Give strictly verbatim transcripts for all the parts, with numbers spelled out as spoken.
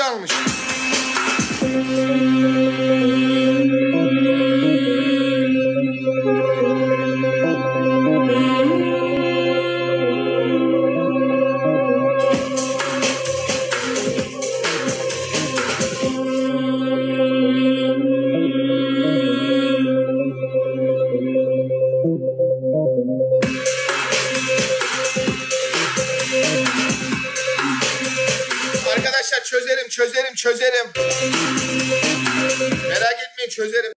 dalmış. Arkadaşlar çözerim, çözerim, çözerim. Merak etmeyin, çözerim.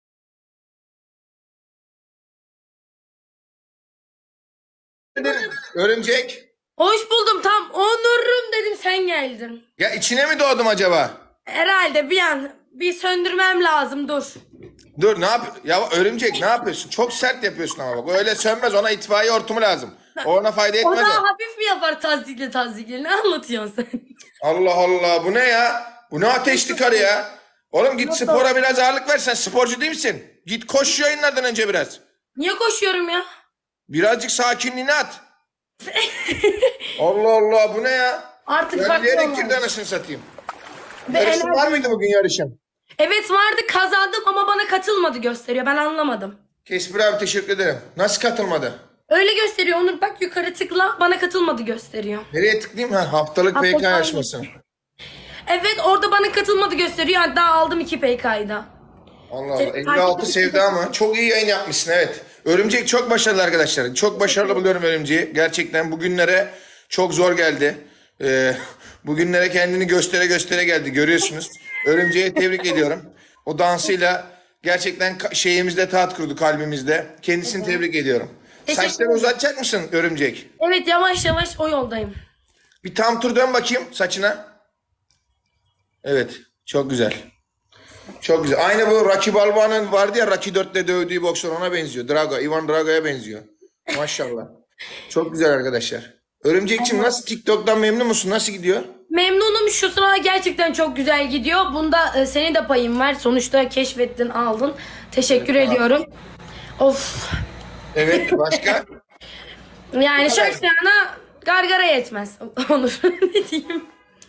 Örümcek. Hoş buldum, tam onurum dedim, sen geldin. Ya içine mi doğdum acaba? Herhalde bir an bir söndürmem lazım, dur. Dur, ne yap? Ya örümcek ne yapıyorsun? Çok sert yapıyorsun ama bak. Öyle sönmez, ona itfaiye hortumu lazım. O ona fayda etmez. O daha hafif mi yapar tazikli tazikli? Ne anlatıyorsun sen? Allah Allah, bu ne ya? Bu ne ateşli karı ya? Oğlum git spora biraz ağırlık ver, sen sporcu değil misin? Git koş yayınlardan önce biraz. Niye koşuyorum ya? Birazcık sakinliğini at. Allah Allah, bu ne ya? Artık farklı Diyerek olmaz. girdi anasını satayım. Ve Yarışın enerji- var mıydı bugün yarışın? Evet vardı, kazandım ama bana katılmadı gösteriyor, ben anlamadım. Kesbir abi teşekkür ederim. Nasıl katılmadı? Öyle gösteriyor Onur, bak yukarı tıkla, bana katılmadı gösteriyor. Nereye tıklayayım? Ha, haftalık P K Haftalık yarışması. Evet, orada bana katılmadı gösteriyor, hatta aldım iki P K'yı da. Allah Allah. E, elli altı takip- sevdi ama çok iyi yayın yapmışsın, evet. Örümcek çok başarılı arkadaşlar. Çok başarılı buluyorum Örümceği. Gerçekten bugünlere çok zor geldi. Ee, bugünlere kendini göstere göstere geldi. Görüyorsunuz. Örümceği tebrik ediyorum. O dansıyla gerçekten ka- şeyimizde taht kurdu, kalbimizde. Kendisini tebrik ediyorum. Teşekkür Saçları uzatacak mısın Örümcek? Evet, yavaş yavaş o yoldayım. Bir tam tur dön bakayım saçına. Evet. Çok güzel. Çok güzel. Aynı bu Rocky Balboa'nın vardı ya, Rocky dörtte dövdüğü boksör, ona benziyor. Drago, Ivan Drago'ya benziyor. Maşallah. Çok güzel arkadaşlar. Örümcekçim, nasıl, TikTok'tan memnun musun? Nasıl gidiyor? Memnunum, şu sıra gerçekten çok güzel gidiyor. Bunda e, senin de payın var. Sonuçta keşfettin, aldın. Teşekkür Evet, ediyorum. Of. Evet, başka? Yani şarkısına gargara yetmez. Onur, ne diyeyim?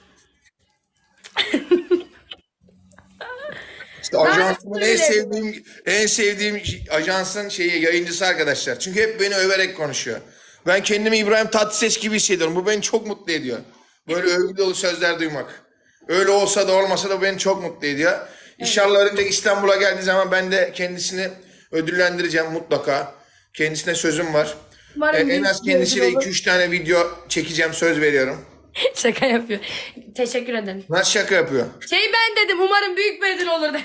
İşte ajansımın en sevdiğim en sevdiğim ajansın şeyi, yayıncısı arkadaşlar. Çünkü hep beni överek konuşuyor. Ben kendimi İbrahim Tatlıses gibi hissediyorum. Bu beni çok mutlu ediyor. Böyle övgü dolu sözler duymak. Öyle olsa da olmasa da beni çok mutlu ediyor. İnşallah Örümcek İstanbul'a geldiği zaman ben de kendisini ödüllendireceğim mutlaka. Kendisine sözüm var. Umarım Ee, en az bir kendisiyle ödül olur. iki üç tane video çekeceğim, söz veriyorum. Şaka yapıyor. Teşekkür ederim. Nasıl şaka yapıyor? Şey, ben dedim umarım büyük bir ödül olur.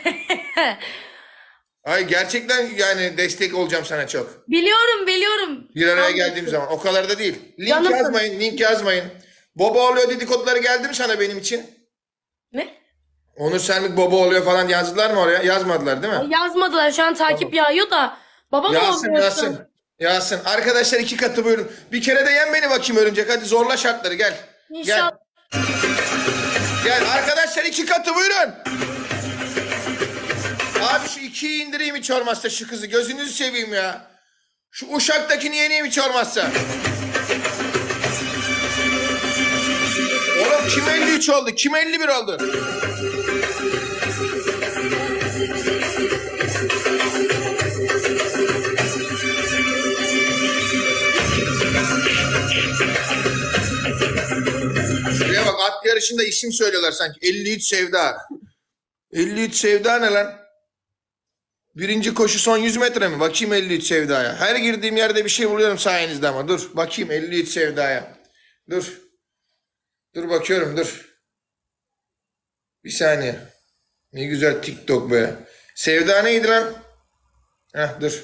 Ay gerçekten yani destek olacağım sana çok. Biliyorum biliyorum. Bir araya Anladım. geldiğim zaman. O kadar da değil. Link Canım- yazmayın, link yazmayın. Baba oluyor dedikoduları geldi mi sana benim için? Ne? Onur Senlik baba oluyor falan yazdılar mı oraya? Yazmadılar değil mi? Yazmadılar, şu an takip yağıyor da. Baba mı Yazsın, oluyorsun? yazsın. Yazsın. Arkadaşlar iki katı buyurun. Bir kere de yen beni bakayım Örümcek. Hadi zorla şartları, gel. İnşallah. Gel. Gel arkadaşlar, iki katı buyurun. Abi şu ikiyi indireyim hiç olmazsa şu kızı. Gözünüzü seveyim ya. Şu Uşak'takini yeneyim hiç olmazsa. Oğlum kim elli üç oldu? Kim elli bir oldu? Şuraya bak, at yarışında isim söylüyorlar sanki. elli üç Sevda. elli üç Sevda ne lan? Birinci koşu son yüz metre mi? Bakayım elli üç Sevda'ya. Her girdiğim yerde bir şey buluyorum sayenizde ama. Dur bakayım elli üç Sevda'ya. Dur. Dur bakıyorum, dur. Bir saniye. Ne güzel TikTok be. Sevda neydi lan? Heh, dur.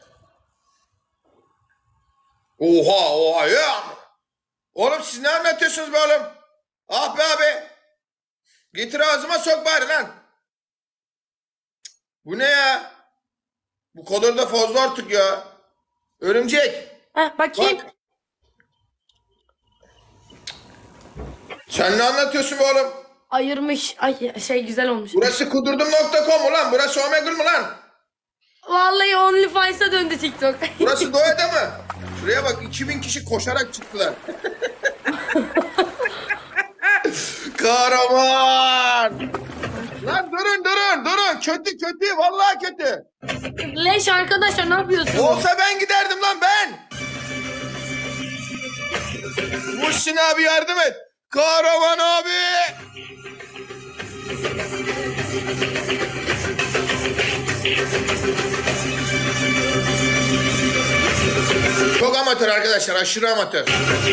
Oha oha ya. Oğlum siz ne anlatıyorsunuz be oğlum? Ah be abi. Getir ağzıma sok bari lan. Bu ne ya? Bu kadar da fazla artık ya. Örümcek. Heh, bakayım. Bak. Sen ne anlatıyorsun be oğlum? Ayırmış. Ay şey, güzel olmuş. Burası kudurdum nokta com mu lan? Burası Omegle mi lan? Vallahi OnlyFans'a döndü TikTok. Burası Doğu'da mı? Şuraya bak, iki bin kişi koşarak çıktılar. Kahraman. Lan durun durun durun. Kötü kötü vallahi kötü. Leş arkadaşlar ne yapıyorsun? Olsa ben giderdim lan ben. Muhsin abi yardım et. Kahraman abi. Çok amatör arkadaşlar, aşırı amatör.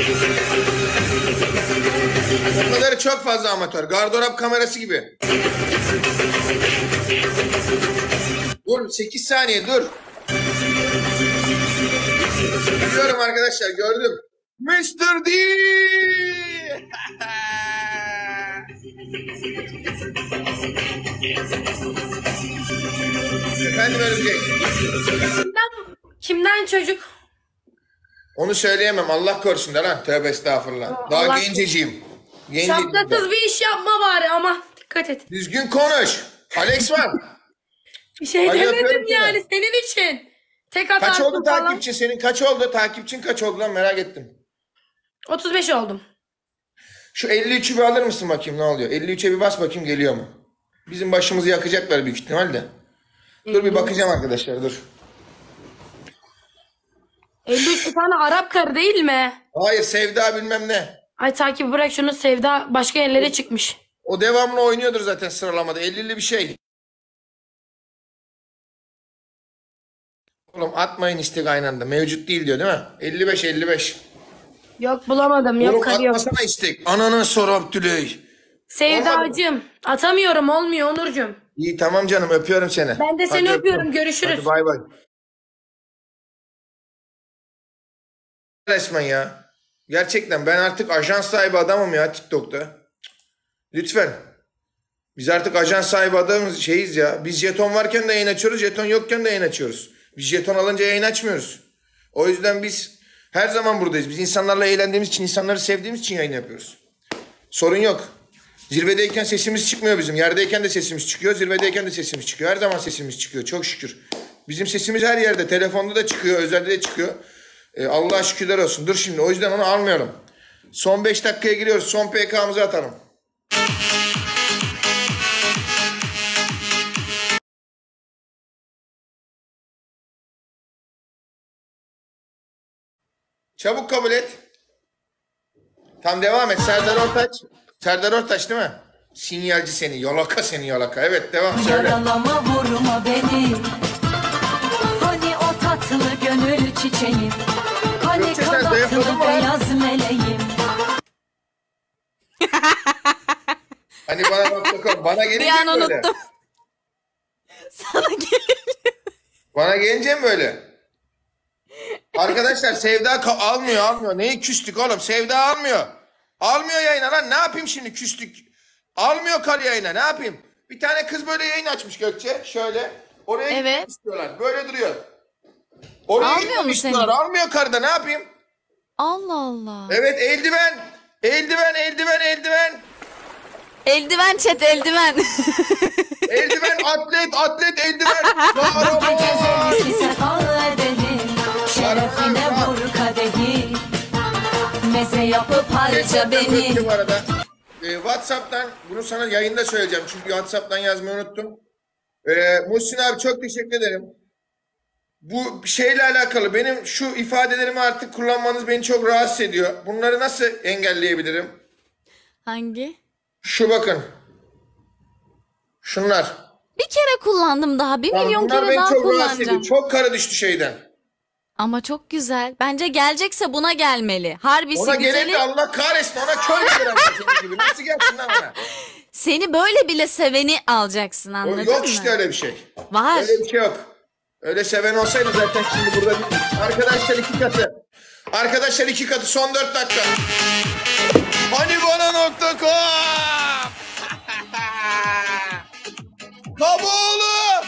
O kadarı çok fazla amatör. Gardırop kamerası gibi. Dur sekiz saniye dur. Biliyorum arkadaşlar gördüm. mister D. Efendim Örümcek. Kimden, kimden çocuk? Onu söyleyemem Allah korusun da lan. Tövbe estağfurullah. Daha Allah genceciyim. Genceciyim. Şapkasız bir iş yapma bari ama dikkat et. Düzgün konuş. Alex var. Bir şey Hadi demedim yapıyorum yani senin için. Tek Kaç hatarsın oldu falan. takipçi? Senin kaç oldu? Takipçin kaç oldu lan merak ettim. otuz beş oldum. Şu elli üçü bir alır mısın bakayım ne oluyor? elli üçe bir bas bakayım geliyor mu? Bizim başımızı yakacaklar büyük ihtimalle. Dur bir bakacağım arkadaşlar dur. elli üç bir tane Arap karı değil mi? Hayır Sevda bilmem ne. Ay takip bırak şunu, Sevda başka yerlere çıkmış. O devamlı oynuyordur zaten sıralamada. ellili bir şey. Oğlum atmayın istek aynı anda. Mevcut değil diyor değil mi? elli beş elli beş. Yok bulamadım, yok Oğlum karı yok. atmasana istek. Ananı sor Abdüley. Sevdacığım atamıyorum, olmuyor Onurcuğum. İyi tamam canım öpüyorum seni. Ben de seni Hadi öpüyorum, öptüm. görüşürüz. Hadi bay bay. Resmen ya. Gerçekten ben artık ajans sahibi adamım ya TikTok'ta. Lütfen. Biz artık ajans sahibi adamız şeyiz ya. Biz jeton varken de yayın açıyoruz, jeton yokken de yayın açıyoruz. Biz jeton alınca yayın açmıyoruz. O yüzden biz her zaman buradayız. Biz insanlarla eğlendiğimiz için, insanları sevdiğimiz için yayın yapıyoruz. Sorun yok. Zirvedeyken sesimiz çıkmıyor bizim. Yerdeyken de sesimiz çıkıyor, zirvedeyken de sesimiz çıkıyor. Her zaman sesimiz çıkıyor çok şükür. Bizim sesimiz her yerde. Telefonda da çıkıyor, özelde de çıkıyor. Ee, Allah'a şükürler olsun. Dur şimdi o yüzden onu almayalım. Son beş dakikaya giriyoruz. Son P K'mızı atalım. Çabuk kabul et. Tam devam et. Serdar Ortaç. Serdar Ortaç değil mi? Sinyalci seni. Yalaka seni yalaka. Evet devam söyle. Yaralama vurma beni. Hani o tatlı gönül çiçeğim. Hani Gökçe, sen zayıfladın kanatlı mı lan? beyaz meleğim. Hani bana nokta com. Bana gelince Bir an mi böyle? unuttum. Sana gelince. Bana gelince mi böyle? Arkadaşlar Sevda ka- almıyor almıyor. Neyi küstük oğlum? Sevda almıyor. Almıyor yayına lan. Ne yapayım şimdi küstük? Almıyor kar yayına. Ne yapayım? Bir tane kız böyle yayın açmış Gökçe. Şöyle. Oraya Evet. gitmek istiyorlar. Böyle duruyor. Oraya Almıyor gitmek mu istiyorlar. seni? Almıyor karıda. Ne yapayım? Allah Allah. Evet eldiven. Eldiven, eldiven, eldiven. Eldiven chat eldiven. Eldiven, atlet, atlet, eldiven. Kahraman. Geceleri sefa edelim. Şerefine Kahraman. vur kadehi. Meze yapıp harca beni. Bu arada. Ee, WhatsApp'tan bunu sana yayında söyleyeceğim. Çünkü WhatsApp'tan yazmayı unuttum. Ee, Muhsin abi çok teşekkür ederim. Bu şeyle alakalı benim şu ifadelerimi artık kullanmanız beni çok rahatsız ediyor. Bunları nasıl engelleyebilirim? Hangi? Şu bakın. Şunlar. Bir kere kullandım daha. Bir Tamam, milyon bunlar kere beni daha çok rahatsız ediyor. kullanacağım. Çok kara düştü şeyden. Ama çok güzel. Bence gelecekse buna gelmeli. Harbisi Ona güzeli. gelin de Allah kahretsin. Ona köy gelir ama senin gibi. Nasıl gelsin lan ona? Seni böyle bile seveni alacaksın, O- anladın Yok mı? işte öyle bir şey. Var. Öyle bir şey yok. Öyle seven olsaydı zaten şimdi burada değil. Arkadaşlar iki katı. Arkadaşlar iki katı son dört dakika. Hani bana nokta com. Kaboğlu.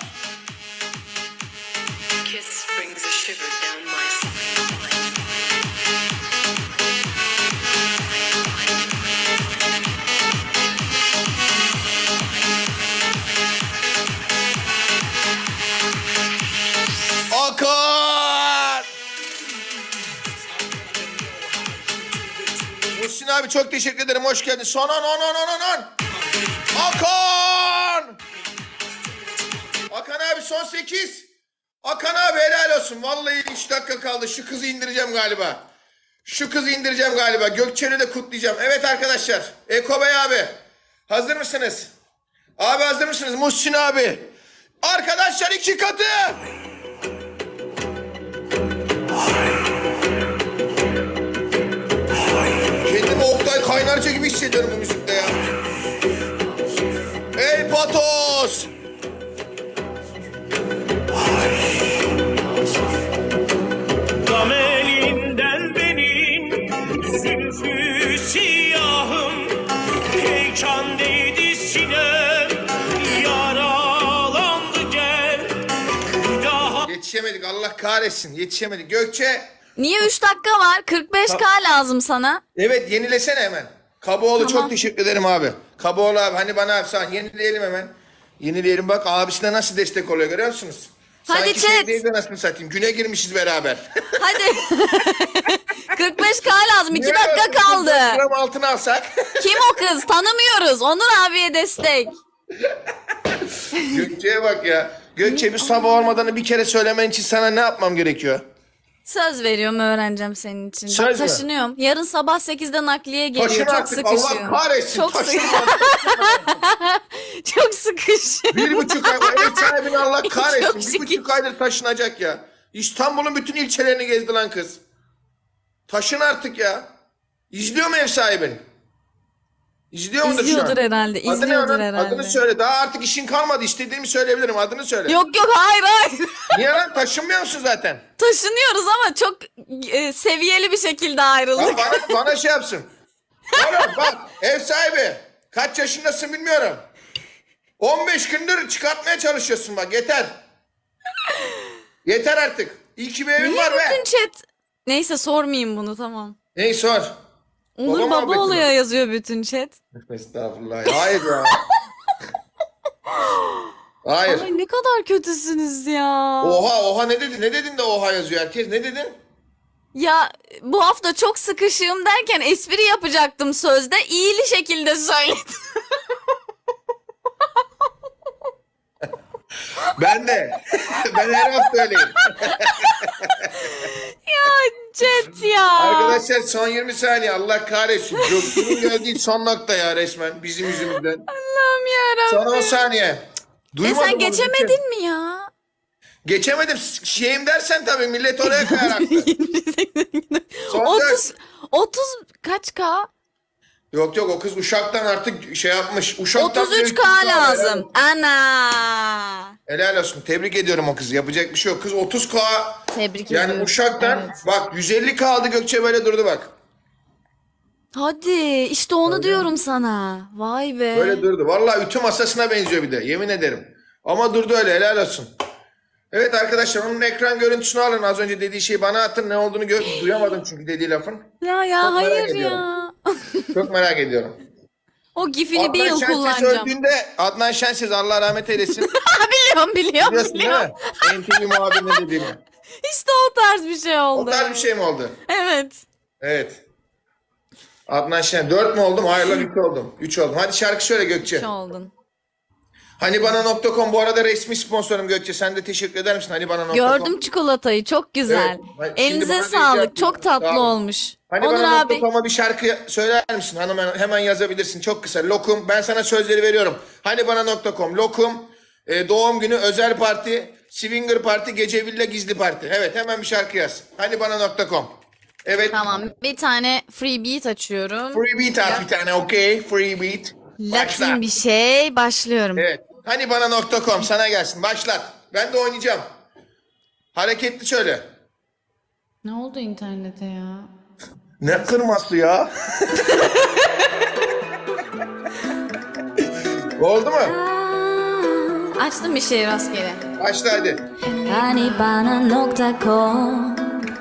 Kiss brings a shiver down my spine. Akar. Muhsin abi abi çok teşekkür ederim. Hoş geldin. Son on on on on on. Hakan! Hakan abi son sekiz. Hakan abi helal olsun. Vallahi üç dakika kaldı. Şu kızı indireceğim galiba. Şu kızı indireceğim galiba. Gökçen'i de kutlayacağım. Evet arkadaşlar. Eko Bey abi. Hazır mısınız? Abi hazır mısınız? Muhsin abi. Arkadaşlar iki katı. Kendimi Oktay Kaynarca gibi hissediyorum bu müzikte ya. Ey Patos. Gam elinden benim zülfü siyahım, heyecan değdi sinem, yaralandı gel bir daha. Yetişemedik Allah kahretsin yetişemedik. Gökçe. Niye üç dakika var? kırk beş K lazım sana. Evet yenilesene hemen. Kaboğlu Tamam. çok teşekkür ederim abi. Kaboğlu abi hani bana abi sen yenileyelim hemen. Yenileyelim bak abisine nasıl destek oluyor görüyor musunuz? Hadi Sanki chat. şey değil de nasıl satayım. Güne girmişiz beraber. Hadi. kırk beş K lazım. iki dakika kaldı. Gram altına alsak. Kim o kız? Tanımıyoruz. Onur abiye destek. Gökçe'ye bak ya. Gökçe bir sabah olmadan bir kere söylemen için sana ne yapmam gerekiyor? Söz veriyorum öğreneceğim senin için. Bak, Söz mü? taşınıyorum. Yarın sabah sekizde nakliye geliyor. Taşın Çok artık Allah sıkışıyor. kahretsin. Çok, Taşın sık- artık. Çok sıkışıyor. Bir buçuk ay. Ev sahibini Allah kahretsin. Çok Bir şükür. buçuk aydır taşınacak ya. İstanbul'un bütün ilçelerini gezdi lan kız. Taşın artık ya. İzliyor mu ev sahibin? İzliyor mudur şu an? İzliyordur herhalde. Adı ne İzliyordur onun? herhalde. Adını söyle. Daha artık işin kalmadı. İstediğimi söyleyebilirim. Adını söyle. Yok yok hayır hayır. Niye lan? Taşınmıyor musun zaten? Taşınıyoruz ama çok e, seviyeli bir şekilde Bak ayrıldık. bana, bana şey yapsın. Oğlum bak ev sahibi. Kaç yaşındasın bilmiyorum. on beş gündür çıkartmaya çalışıyorsun bak yeter. Yeter artık. İyi ki bir evin Niye var be. bütün chat? Neyse sormayayım bunu tamam. Ney sor. Onur Baba baba muhabbeti oluyor mi? yazıyor bütün chat. Estağfurullah. Hayır ya. Hayır. Ay ne kadar kötüsünüz ya. Oha oha ne dedin? Ne dedin de oha yazıyor herkes? Ne dedin? Ya bu hafta çok sıkışığım derken espri yapacaktım sözde. İyili şekilde söyledim. Ben de. Ben her hafta öyleyim. Ya chat ya. Arkadaşlar son yirmi saniye Allah kahretsin. Göktuğ'un geldiği son nokta ya resmen bizim yüzümüzden. Allah'ım yarabbim. Son on saniye. E Duymadım sen onu, geçemedin mi ya? Geçemedim. Şeyim dersen tabii millet oraya kayar haklı. Son otuz otuz kaç K? Yok yok o kız Uşak'tan artık şey yapmış. Uşak'tan otuz üç K lazım. Ana. Helal olsun. Tebrik ediyorum o kızı. Yapacak bir şey yok. Kız otuz K. Tebrik Yani ediyorum. Uşak'tan Evet. bak yüz elli K aldı Gökçe böyle durdu bak. Hadi işte onu diyorum sana. Vay be. Böyle durdu. Vallahi ütü masasına benziyor bir de. Yemin ederim. Ama durdu öyle. Helal olsun. Evet arkadaşlar onun ekran görüntüsünü alın. Az önce dediği şeyi bana atın. Ne olduğunu gö- duyamadım çünkü dediği lafın. Ya ya Çok merak hayır ediyorum. ya. Çok merak ediyorum. O gifini bir Adnan yıl Şenses kullanacağım. öldüğünde Adnan Şenses Allah rahmet eylesin. biliyorum biliyorum Biliyorsun değil biliyorum. mi? N T V muhabirine dediğimi. İşte o tarz bir şey oldu. O tarz bir şey mi oldu? Evet. Evet. Adnan Şen. Dört mü oldum? Hayır lan iki oldum. Üç oldum. Hadi şarkı söyle Gökçe. Şey oldun. Hanibana nokta com bu arada resmi sponsorum Gökçe. Sen de teşekkür eder misin Hanibana nokta com? Gördüm çikolatayı çok güzel. Evet. Bak, şimdi Elinize bana da sağlık. icap Çok ediyor. tatlı Sağ olun. olmuş. Onur Hanibana abi. nokta com'a bir şarkı söyler misin? Hemen, hemen yazabilirsin. Çok kısa. Lokum. Ben sana sözleri veriyorum. Hanibana nokta com. Lokum. e, doğum günü özel parti. Swinger parti. Gece villa gizli parti. Evet hemen bir şarkı yaz. Hanibana nokta com. Evet. Tamam bir tane free beat açıyorum. Free beat at bir tane. Okey. Free beat. Başla. Latin bir şey. Başlıyorum. Evet. Hanibana nokta com sana gelsin. Başlat. Ben de oynayacağım. Hareketli söyle. Ne oldu internete ya? Ne kırması ya? Oldu mu? Aa, açtım bir şey rastgele. Başla hadi. Hanibana nokta com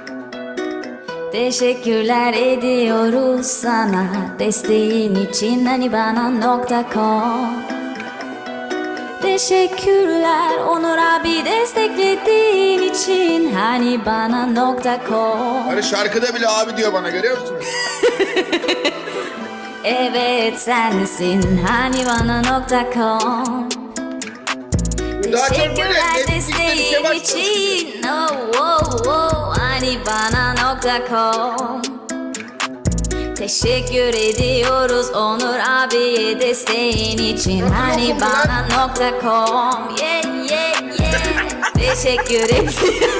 Teşekkürler ediyoruz sana desteğin için Hanibana nokta com Teşekkürler Onur abi desteklediğin için Hanibana nokta com Hani şarkıda bile abi diyor bana görüyor musunuz? Evet sensin hani bana nokta com. Daha çok böyle Teşekkürler Netflix'te bir şey desteğin başlamış gibi. için. Oh, oh, oh, hani bana nokta com. Teşekkür ediyoruz Onur abiye desteğin için. Nasıl Hani okundu bana nokta com. Yeah, yeah, yeah. Teşekkür ediyorum.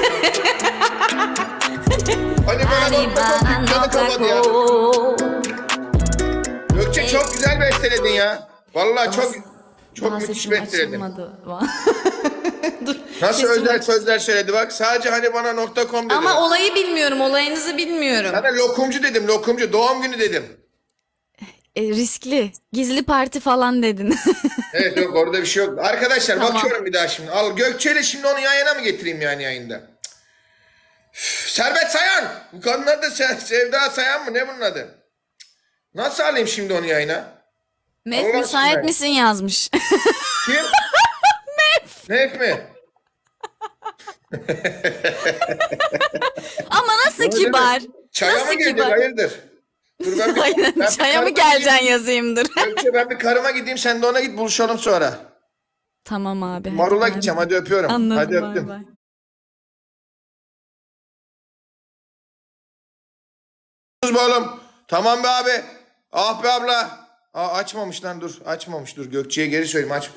Hani bana Hani nokta com bana dükkanı nokta kapadı ya. com. Gökçe çok güzel besteledin ya. Vallahi çok çok Daha müthiş sesim besteledin. açılmadı. Dur. Nasıl sesim özel aç- sözler söyledi bak. Sadece hani bana nokta com dedi. Ama olayı bilmiyorum. Olayınızı bilmiyorum. Sana lokumcu dedim, lokumcu. Doğum günü dedim. E, riskli. Gizli parti falan dedin. Evet yok orada bir şey yok. Arkadaşlar Tamam. bakıyorum bir daha şimdi. Al Gökçe'yle şimdi onu yayına mı getireyim yani yayında? Üf, Servet Sayan. Bu kadın adı Se- Sevda Sayan mı? Ne bunun adı? Cık. Nasıl alayım şimdi onu yayına? Mef Allah müsait aşkına. misin yazmış. Kim? Mef. Mef mi? Ama nasıl Öyle mi? kibar. Çaya Nasıl mı gelecek? kibar? Hayırdır? Dur ben bir, Aynen. ben bir Çaya mı karıma geleceksin gideyim. yazayımdır. Gökçe ben bir karıma gideyim sen de ona git buluşalım sonra. Tamam abi. hadi Marula bay gideceğim bay. hadi öpüyorum. Anladım. Hadi bay öptüm. bay. Sus be oğlum. Tamam be abi. Ah be abla. Aa, açmamış lan dur. Açmamış dur. Gökçe'ye geri söyleyeyim aç.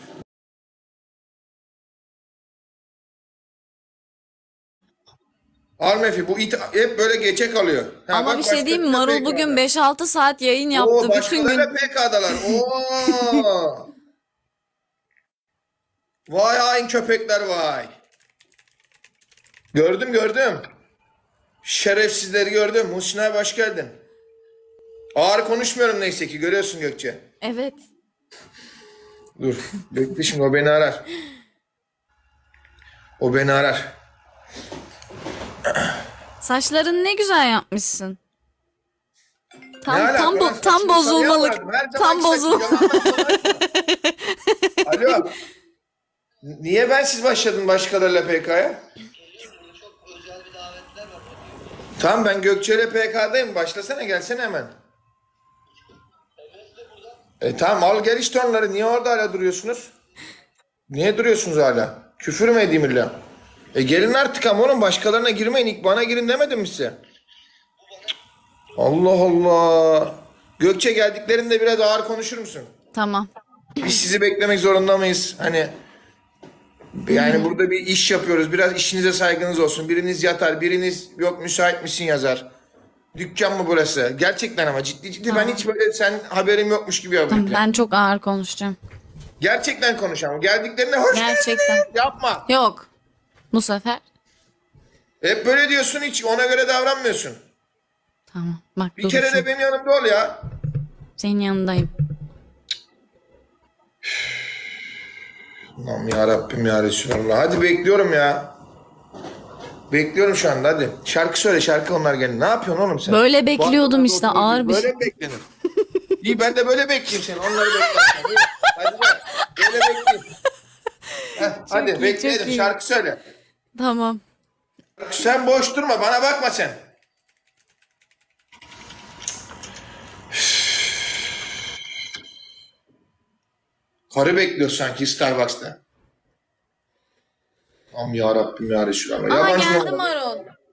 Al Mefi bu it hep böyle geçe kalıyor. Ha, Ama bak bir şey diyeyim mi? başkalarıyla Marul bugün P K'da. beş altı saat yayın yaptı. Oo Bütün gün. başkalarıyla P K'dalar. Oo. Vay hain köpekler vay. Gördüm gördüm. Şerefsizleri gördüm. Muhsin abi hoş geldin. Ağır konuşmuyorum neyse ki görüyorsun Gökçe. Evet. Dur. Bekle şimdi o beni arar. O beni arar. Saçlarını ne güzel yapmışsın. Ne Tam alaka tam lan? bo- tam Saçımı bozulmalık. sarıya vardım. Her Tam zamanki bozul. saçım yalandan dolaşma. Alo. Niye ben siz başladın başkalarıyla P K'ya? Tamam ben Gökçe'yle P K'dayım. Başlasana gelsene hemen. E tamam al gel işte onları. Niye orada hala duruyorsunuz? Niye duruyorsunuz hala? Küfür mü edeyim illa? E gelin artık ama oğlum başkalarına girmeyin. İlk bana girin demedim mi size? Allah Allah. Gökçe geldiklerinde biraz ağır konuşur musun? Tamam. Biz sizi beklemek zorunda mıyız? Hani yani burada bir iş yapıyoruz. Biraz işinize saygınız olsun. Biriniz yatar, biriniz yok müsait misin yazar. Dükkan mı burası? Gerçekten ama ciddi ciddi ben hiç böyle sen haberim yokmuş gibi yapıyorum. Ben çok ağır konuşacağım. Gerçekten konuşalım. Geldiklerinde hoş Gerçekten. geldiniz. Yapma. Yok. Bu sefer. Hep böyle diyorsun hiç ona göre davranmıyorsun. Tamam. Bak Bir dur. kere şu- de benim yanımda ol ya. Senin yanındayım. Aman ya Rabbim ya Resulallah. Hadi bekliyorum ya. Bekliyorum şu anda hadi. Şarkı söyle şarkı onlar gelin. Ne yapıyorsun oğlum sen? Böyle bekliyordum Bak, işte, otur, ağır bir Böyle şey. mi beklenir? İyi ben de böyle bekleyeyim seni. Onları beklerken. İyi, hadi gel. Böyle bekleyeyim. Heh, hadi iyi, bekleyelim çok iyi. şarkı söyle. Tamam. Sen boş durma bana bakma sen. Karı bekliyor sanki Starbucks'ta. Aman ya Rabbim ya Resulallah. Aa Yabancı geldi mı? Marul.